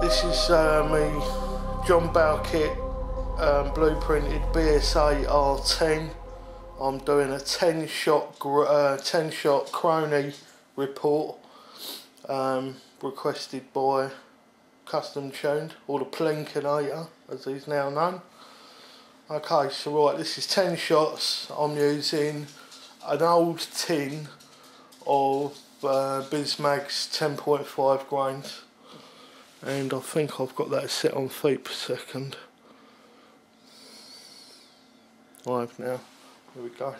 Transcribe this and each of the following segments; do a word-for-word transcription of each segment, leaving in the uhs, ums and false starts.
This is uh, me, John Bowkett, um, blueprinted B S A R ten. I'm doing a ten shot uh, ten shot chrono report, um, requested by Custom Tuned, or the Plinkinator as he's now known. Okay, so right, this is ten shots. I'm using an old tin of uh, Bismag's ten point five grains, and I think I've got that set on feet per second. I have now. Here we go.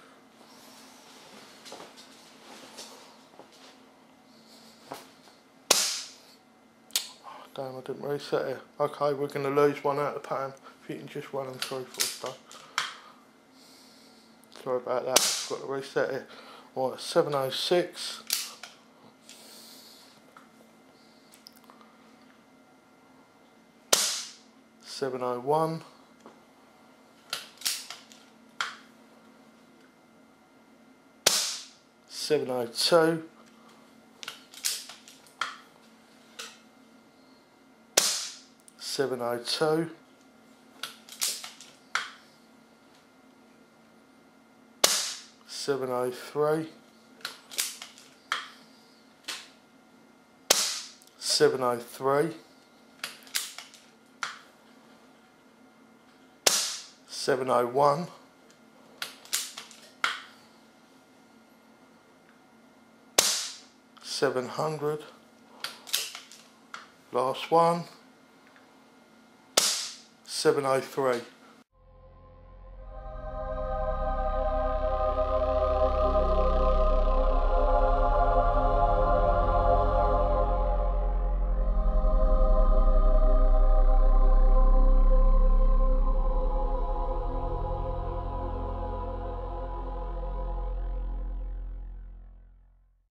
Oh, damn, I didn't reset it. Okay, we're going to lose one out of the pan. If you can just run them through for us, though. Sorry about that, I've got to reset it. Right, seven oh six. seven oh one. seven oh two. seven oh two. seven oh three. seven oh three. seven oh one. seven hundred. Last one. seven oh three.